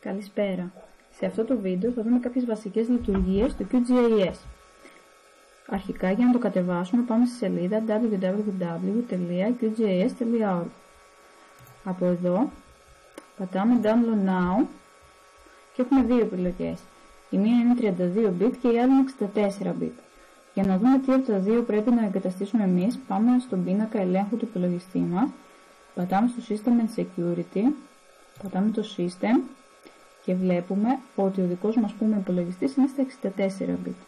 Καλησπέρα. Σε αυτό το βίντεο θα δούμε κάποιες βασικές λειτουργίες του QGIS. Αρχικά, για να το κατεβάσουμε, πάμε στη σελίδα www.qgis.org. Από εδώ πατάμε Download Now και έχουμε δύο επιλογές. Η μία είναι 32 bit και η άλλη είναι 64 bit. Για να δούμε τι από τα δύο πρέπει να εγκαταστήσουμε εμείς, πάμε στον πίνακα ελέγχου του υπολογιστή μας, πατάμε στο System and Security, πατάμε το System και βλέπουμε ότι ο δικός μας υπολογιστής είναι στα 64 bit.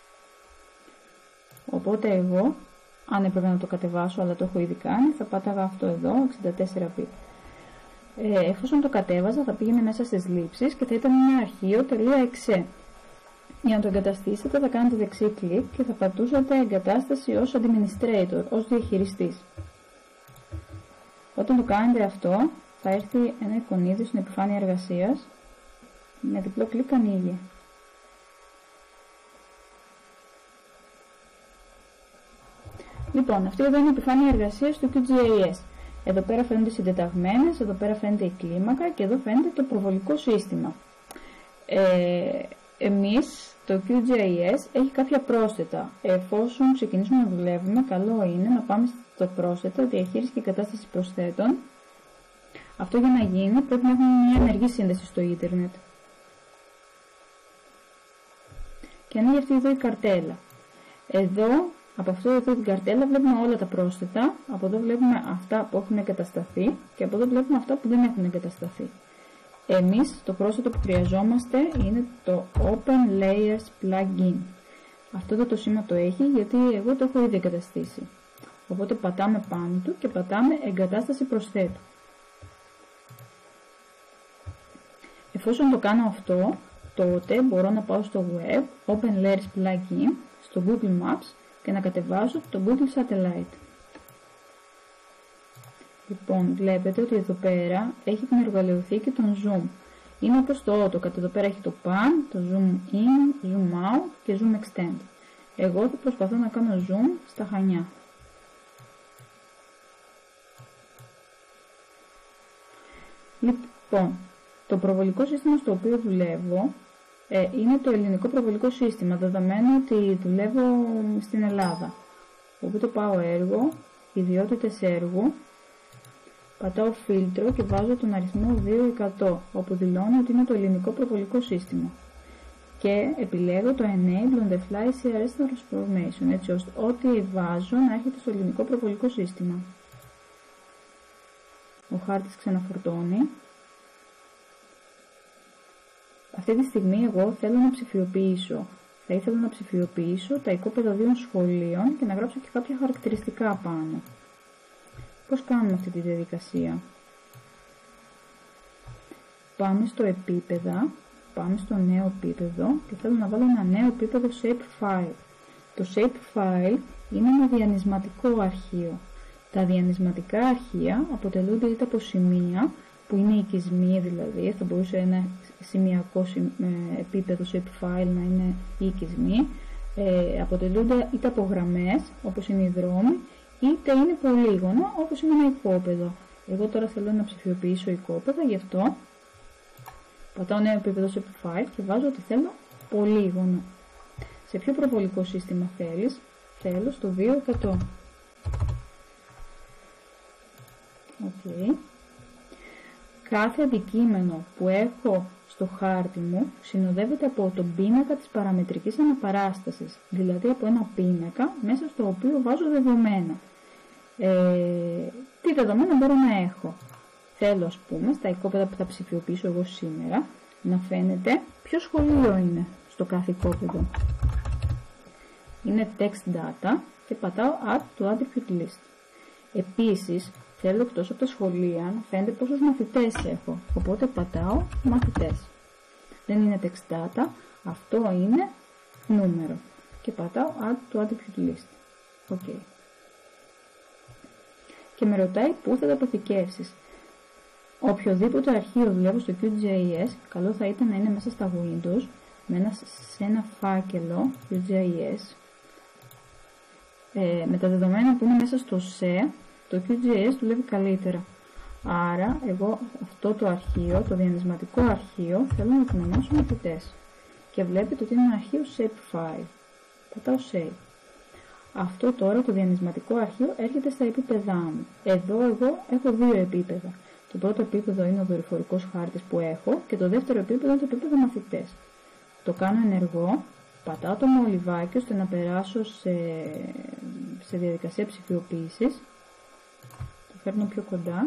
Οπότε εγώ, αν έπρεπε να το κατεβάσω αλλά το έχω ήδη κάνει, θα πάταγα αυτό εδώ, 64 bit. Εφόσον το κατέβαζα θα πήγαινε μέσα στις λήψεις και θα ήταν ένα αρχείο .exe. Για να το εγκαταστήσετε θα κάνετε δεξί κλικ και θα πατούσατε εγκατάσταση ως administrator, ως διαχειριστής. Όταν το κάνετε αυτό θα έρθει ένα εικονίδι στην επιφάνεια εργασίας, με διπλό κλικ ανοίγει. Λοιπόν, αυτή εδώ είναι η επιφάνεια εργασίας του QGIS. Εδώ πέρα φαίνονται οι συντεταγμένες, εδώ πέρα φαίνεται η κλίμακα και εδώ φαίνεται το προβολικό σύστημα. Εμείς, το QGIS έχει κάποια πρόσθετα. Εφόσον ξεκινήσουμε να δουλεύουμε, καλό είναι να πάμε στο πρόσθετα, διαχείριση και κατάσταση προσθέτων. Αυτό για να γίνει πρέπει να έχουμε μια ενεργή σύνδεση στο ίντερνετ. Και ανοίγει αυτή εδώ η καρτέλα. Εδώ, από αυτό εδώ την καρτέλα βλέπουμε όλα τα πρόσθετα. Από εδώ βλέπουμε αυτά που έχουν εγκατασταθεί και από εδώ βλέπουμε αυτά που δεν έχουν εγκατασταθεί. Εμείς το πρόσθετο που χρειαζόμαστε είναι το Open Layers Plugin. Αυτό εδώ το σήμα το έχει γιατί εγώ το έχω ήδη εγκαταστήσει. Οπότε πατάμε πάνω του και πατάμε εγκατάσταση προσθέτου. Εφόσον το κάνω αυτό, τότε μπορώ να πάω στο Web, Open Layers Plugin, στο Google Maps και να κατεβάσω το Google Satellite. Λοιπόν, βλέπετε ότι εδώ πέρα έχει την εργαλειοθήκη των Zoom. Είναι όπως το AutoCAD. Εδώ πέρα έχει το Pan, το Zoom In, Zoom Out και Zoom Extend. Εγώ θα προσπαθώ να κάνω Zoom στα Χανιά. Λοιπόν, το προβολικό σύστημα στο οποίο δουλεύω είναι το ελληνικό προβολικό σύστημα, δεδομένου ότι δουλεύω στην Ελλάδα. Οπότε πάω έργο, ιδιότητες έργου, πατάω φίλτρο και βάζω τον αριθμό 2%, όπου δηλώνω ότι είναι το ελληνικό προβολικό σύστημα. Και επιλέγω το Enable on the Fly CRS Transformation, έτσι ώστε ό,τι βάζω να έρχεται στο ελληνικό προβολικό σύστημα. Ο χάρτης ξαναφορτώνει. Αυτή τη στιγμή εγώ θέλω να ψηφιοποιήσω. Θα ήθελα να ψηφιοποιήσω τα οικόπεδα 2 σχολείων και να γράψω και κάποια χαρακτηριστικά πάνω. Πώς κάνουμε αυτή τη διαδικασία? Πάμε στο επίπεδα, πάμε στο νέο επίπεδο και θέλω να βάλω ένα νέο επίπεδο shapefile. Το shapefile είναι ένα διανυσματικό αρχείο. Τα διανυσματικά αρχεία αποτελούνται είτε από σημεία, που είναι οικισμοί δηλαδή, θα μπορούσε ένα σημειακό επίπεδο shapefile να είναι οικισμοί, αποτελούνται είτε από γραμμές, όπως είναι οι δρόμοι, είτε είναι πολύγωνα, όπως είναι ένα οικόπεδο. Εγώ τώρα θέλω να ψηφιοποιήσω οικόπεδα, γι' αυτό πατάω νέο επίπεδο shapefile και βάζω ότι θέλω πολύγωνο. Σε ποιο προβολικό σύστημα θέλεις? Θέλω στο 2%. Okay. Κάθε αντικείμενο που έχω στο χάρτη μου συνοδεύεται από τον πίνακα της παραμετρικής αναπαράστασης, δηλαδή από ένα πίνακα μέσα στο οποίο βάζω δεδομένα. Τι δεδομένα μπορώ να έχω? Θέλω, ας πούμε, στα οικόπεδα που θα ψηφιοποιήσω εγώ σήμερα, να φαίνεται ποιο σχολείο είναι στο κάθε οικόπεδο. Είναι text data και πατάω add to attribute list. Επίσης, θέλω εκτός από τα σχολεία να φαίνεται πόσους μαθητές έχω, οπότε πατάω μαθητές. Δεν είναι text data, αυτό είναι νούμερο και πατάω add to attribute list. Okay. Και με ρωτάει πού θα τα αποθηκεύσεις. Οποιοδήποτε αρχείο δουλεύω στο QGIS, καλό θα ήταν να είναι μέσα στα Windows, σε ένα φάκελο QGIS, με τα δεδομένα που είναι μέσα στο SE, το QGIS δουλεύει καλύτερα. Άρα εγώ αυτό το αρχείο, το διανυσματικό αρχείο, θέλω να το ονομάσω μαθητές. Και βλέπετε ότι είναι ένα αρχείο shapefile. Πατάω save. Αυτό τώρα το διανυσματικό αρχείο έρχεται στα επίπεδά μου. Εδώ εγώ έχω δύο επίπεδα. Το πρώτο επίπεδο είναι ο δορυφορικός χάρτης που έχω και το δεύτερο επίπεδο είναι το επίπεδο μαθητές. Το κάνω ενεργό, πατάω το μολυβάκι ώστε να περάσω σε διαδικασία ψηφιοποίησης. Το φέρνω πιο κοντά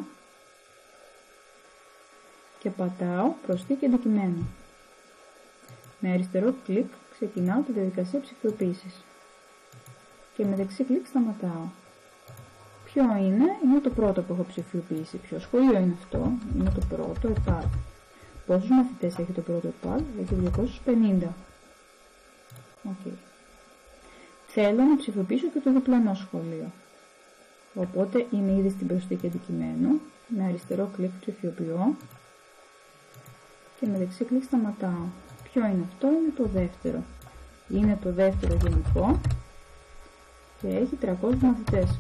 και πατάω προσθήκη αντικειμένου. Με αριστερό κλικ ξεκινάω τη διαδικασία ψηφιοποίησης και με δεξί κλικ σταματάω. Ποιο είναι το πρώτο που έχω ψηφιοποιήσει. Ποιο σχολείο είναι αυτό? Είναι το πρώτο ΕΠΑΛ. Πόσους μαθητές έχει το πρώτο ΕΠΑΛ? Έχει 250. Okay. Θέλω να ψηφιοποιήσω και το διπλανό σχολείο. Οπότε είμαι ήδη στην προσθήκη αντικειμένου. Με αριστερό κλικ ψηφιοποιώ και με δεξί κλικ σταματάω. Ποιο είναι αυτό? Είναι το δεύτερο. Είναι το δεύτερο γενικό και έχει 300 μαθητές.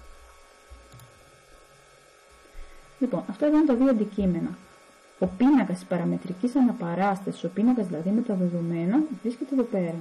Λοιπόν, αυτά εδώ είναι τα δύο αντικείμενα. Ο πίνακας της παραμετρικής αναπαράστασης, ο πίνακας δηλαδή με τα δεδομένα, βρίσκεται εδώ πέρα.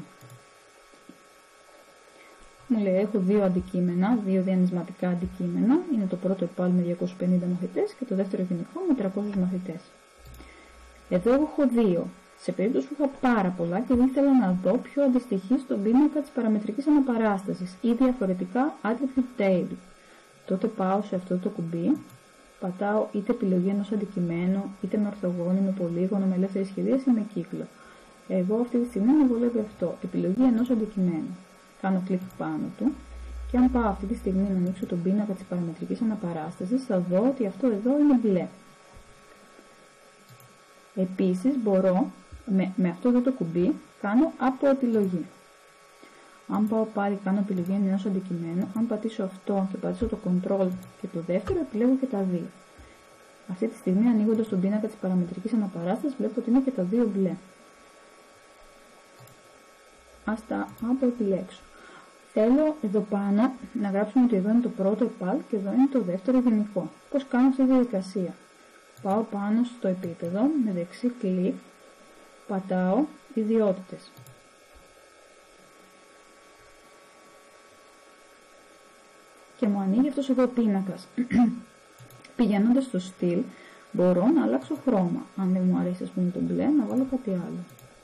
Μου λέει έχω δύο αντικείμενα, δύο διανυσματικά αντικείμενα. Είναι το πρώτο ΕΠΑΛ με 250 μαθητές και το δεύτερο γενικό με 300 μαθητές. Εδώ έχω δύο. Σε περίπτωση που είχα πάρα πολλά και ήθελα να δω ποιο αντιστοιχεί στον πίνακα της παραμετρικής αναπαράστασης ή διαφορετικά attribute table. Τότε πάω σε αυτό το κουμπί, πατάω είτε επιλογή ενός αντικειμένου, είτε με ορθογώνη, με πολύγωνο, με ελεύθερη σχεδίαση ή με κύκλο. Εγώ αυτή τη στιγμή με βολεύει αυτό, επιλογή ενός αντικειμένου. Κάνω κλικ πάνω του και αν πάω αυτή τη στιγμή να ανοίξω τον πίνακα της παραμετρικής αναπαράστασης, θα δω ότι αυτό εδώ είναι μπλε. Επίσης μπορώ με αυτό εδώ το κουμπί κάνω από επιλογή. Αν πάω πάλι κάνω επιλογή ενός αντικειμένου, αν πατήσω αυτό και πατήσω το control και το δεύτερο, επιλέγω και τα δύο. Αυτή τη στιγμή ανοίγοντας τον πίνακα της παραμετρικής αναπαράστασης βλέπω ότι είναι και τα δύο μπλε. Ας τα αποεπιλέξω. Θέλω εδώ πάνω να γράψουμε ότι εδώ είναι το πρώτο ΕΠΑΛ και εδώ είναι το δεύτερο γενικό. Πώς κάνω αυτή τη διαδικασία? Πάω πάνω στο επίπεδο, με δεξί κλικ, πατάω ιδιότητες. Και μου ανοίγει αυτός εδώ ο πίνακας. Πηγαίνοντας στο στυλ, μπορώ να αλλάξω χρώμα. Αν δεν μου αρέσει ας πούμε το μπλε, να βάλω κάτι άλλο.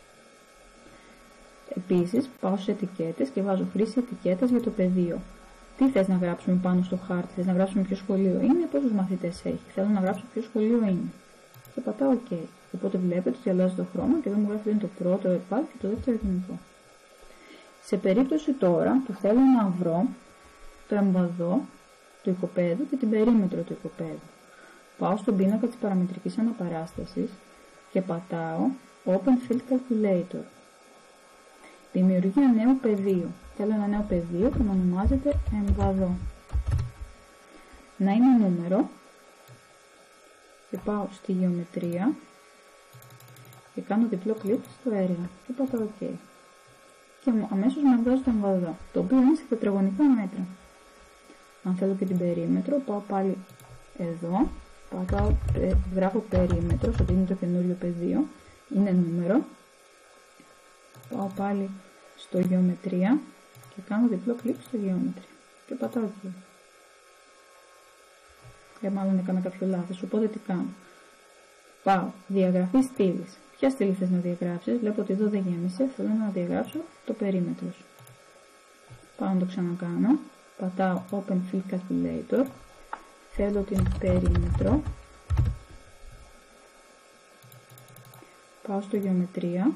Επίσης, πάω σε ετικέτες και βάζω χρήση ετικέτας για το πεδίο. Τι θες να γράψουμε πάνω στο χάρτη? Θες να γράψουμε ποιο σχολείο είναι, πόσους μαθητές έχει? Θέλω να γράψω ποιο σχολείο είναι. Και πατάω OK. Οπότε βλέπετε ότι αλλάζει το χρώμα και εδώ μου γράφει ότι είναι το πρώτο ΕΠΑΛ και το δεύτερο γενικό. Σε περίπτωση τώρα που θέλω να βρω το εμβαδό του οικοπαίδου και την περίμετρο του οικοπαίδου, πάω στον πίνακα της παραμετρικής αναπαράστασης και πατάω Open Field Calculator. Δημιουργία νέου πεδίου. Θέλω ένα νέο πεδίο που να ονομάζεται εμβαδό. Να είναι νούμερο και πάω στη γεωμετρία και κάνω διπλό κλικ στο area και πατάω OK. Και αμέσως με βγάζει το εμβαδό, το οποίο είναι σε τετραγωνικά μέτρα. Αν θέλω και την περίμετρο, πάω πάλι εδώ, πατάω, γράφω περίμετρο, ότι είναι το καινούριο πεδίο, είναι νούμερο. Πάω πάλι στο γεωμετρία και κάνω διπλό κλικ στο γεωμετρία και πατάω εκεί. Μάλλον έκανα κάποιο λάθος, οπότε τι κάνω? Πάω διαγραφή στήλης. Ποια στήλη θες να διαγράψεις? Βλέπω ότι εδώ δεν γέμισε, θέλω να διαγράψω το περίμετρο. Πάω να το ξανακάνω, πατάω Open Field Calculator, θέλω την περίμετρο, πάω στο γεωμετρία,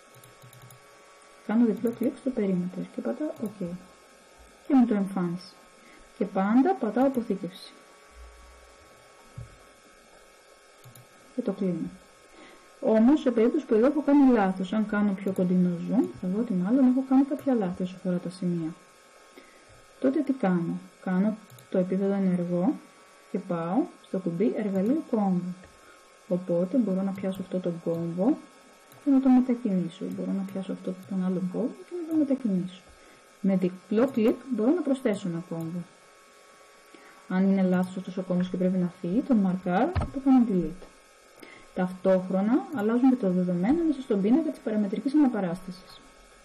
κάνω διπλό κλικ στο περίμετρο και πατάω OK. Και μου το εμφάνισε. Και πάντα πατάω αποθήκευση. Και το κλείνω. Όμως, σε περίπτωση που εδώ έχω κάνει λάθος, αν κάνω πιο κοντινό zoom, θα δω ότι μάλλον έχω κάνει κάποια λάθη όσο αφορά τα σημεία. Τότε τι κάνω? Κάνω το επίπεδο ενεργό και πάω στο κουμπί εργαλείο κόμβο. Οπότε μπορώ να πιάσω αυτό το κόμβο και να το μετακινήσω. Μπορώ να πιάσω αυτό τον άλλο κόμβο και να το μετακινήσω. Με διπλό κλικ μπορώ να προσθέσω ένα κόμβο. Αν είναι λάθος αυτός ο κόμβος και πρέπει να φύγει, τον μαρκάρω και το κάνω delete. Ταυτόχρονα αλλάζουν και το δεδομένο μέσα στον πίνακα της παραμετρικής αναπαράστασης.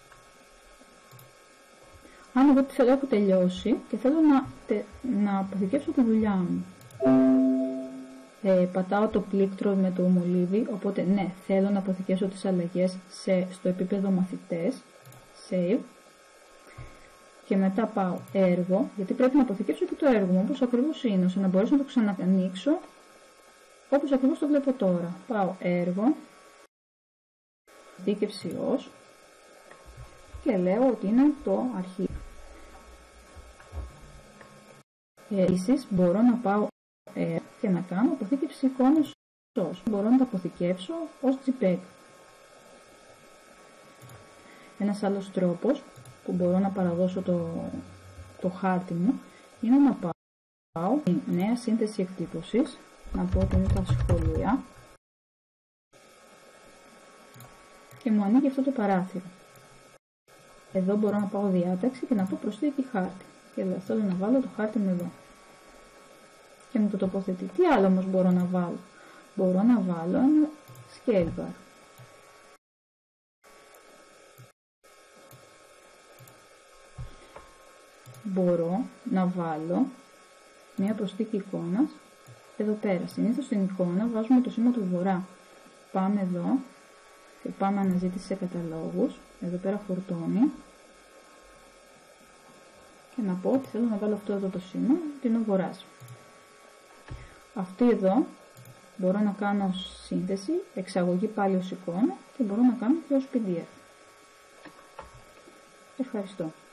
Αν εγώ έχω τελειώσει και θέλω να αποθηκεύσω τη δουλειά μου, πατάω το πλήκτρο με το μολύβι, οπότε ναι, θέλω να αποθηκεύσω τις αλλαγές στο επίπεδο μαθητές, save, και μετά πάω έργο, γιατί πρέπει να αποθηκεύσω και το έργο μου, όπως ακριβώς είναι, ώστε να μπορέσω να το ξαναανοίξω, όπως ακριβώς το βλέπω τώρα. Πάω έργο, αποθήκευση ως, και λέω ότι είναι το αρχείο. Επίσης μπορώ να πάω και να κάνω αποθήκευση εικόνες ως. Μπορώ να τα αποθηκεύσω ως JPEG. Ένας άλλος τρόπος που μπορώ να παραδώσω το χάρτη μου είναι να πάω στη νέα σύνθεση εκτύπωσης, να πω ότι είναι τα σχολεία και μου ανοίγει αυτό το παράθυρο. Εδώ μπορώ να πάω διάταξη και να πω προσθήκη χάρτη. Και θέλω να βάλω το χάρτη μου εδώ. Και μου το τοποθετεί. Τι άλλο όμως μπορώ να βάλω? Μπορώ να βάλω ένα scale bar. Μπορώ να βάλω μια προσθήκη εικόνας εδώ πέρα. Συνήθως στην εικόνα βάζουμε το σήμα του βορρά. Πάμε εδώ και πάμε αναζήτηση σε καταλόγους. Εδώ πέρα φορτώνει. Και να πω ότι θέλω να βάλω αυτό εδώ το σήμα, ότι είναι ο βορράς. Αυτή εδώ μπορώ να κάνω σύνθεση, εξαγωγή πάλι ως εικόνα και μπορώ να κάνω και ως PDF. Ευχαριστώ.